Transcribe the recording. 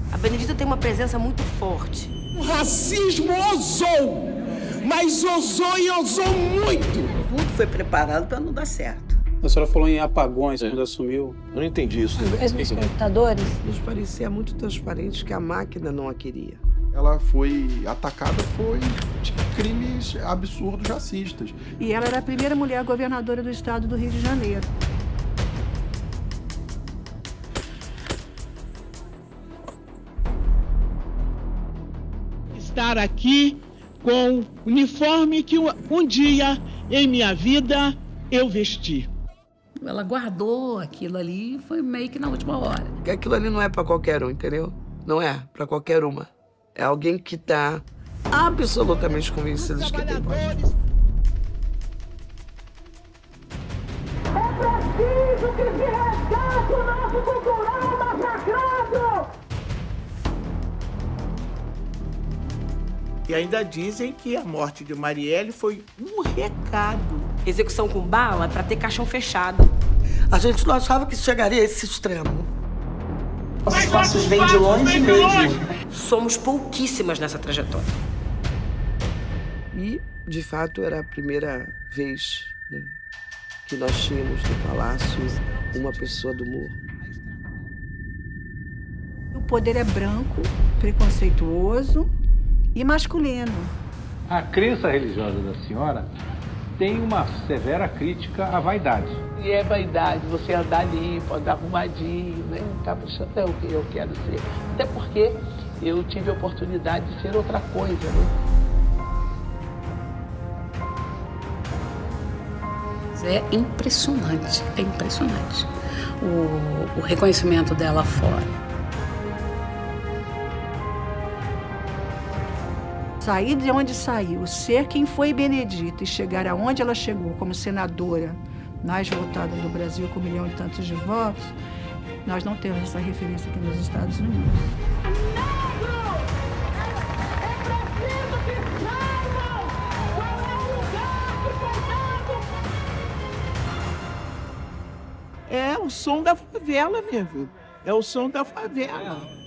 A Benedita tem uma presença muito forte. O racismo ousou, mas ousou e ousou muito. Tudo foi preparado para não dar certo. A senhora falou em apagões quando assumiu. Eu não entendi isso. Os computadores? Nos parecia muito transparente que a máquina não a queria. Ela foi atacada de crimes absurdos racistas. E ela era a primeira mulher governadora do estado do Rio de Janeiro. Estar aqui com o uniforme que um dia em minha vida eu vesti. Ela guardou aquilo ali, foi meio que na última hora. Porque aquilo ali não é para qualquer um, entendeu? Não é para qualquer uma. É alguém que está absolutamente convencido de que tem voz. É preciso que se resgate o nosso cultural massacrado! E ainda dizem que a morte de Marielle foi um recado. Execução com bala para ter caixão fechado. A gente não achava que chegaria a esse extremo. Os passos vêm de longe mesmo. Somos pouquíssimas nessa trajetória. E, de fato, era a primeira vez, né, que nós tínhamos no Palácio uma pessoa do morro. O poder é branco, preconceituoso e masculino. A crença religiosa da senhora tem uma severa crítica à vaidade. E é vaidade, você andar limpo, andar arrumadinho, né? Tá puxando, é o que eu quero ser. Até porque eu tive a oportunidade de ser outra coisa, né? É impressionante, é impressionante o reconhecimento dela fora. Sair de onde saiu, ser quem foi Benedita e chegar aonde ela chegou como senadora mais votada do Brasil com 1 milhão e tantos de votos, nós não temos essa referência aqui nos Estados Unidos. É o som da favela, minha filha. É o som da favela.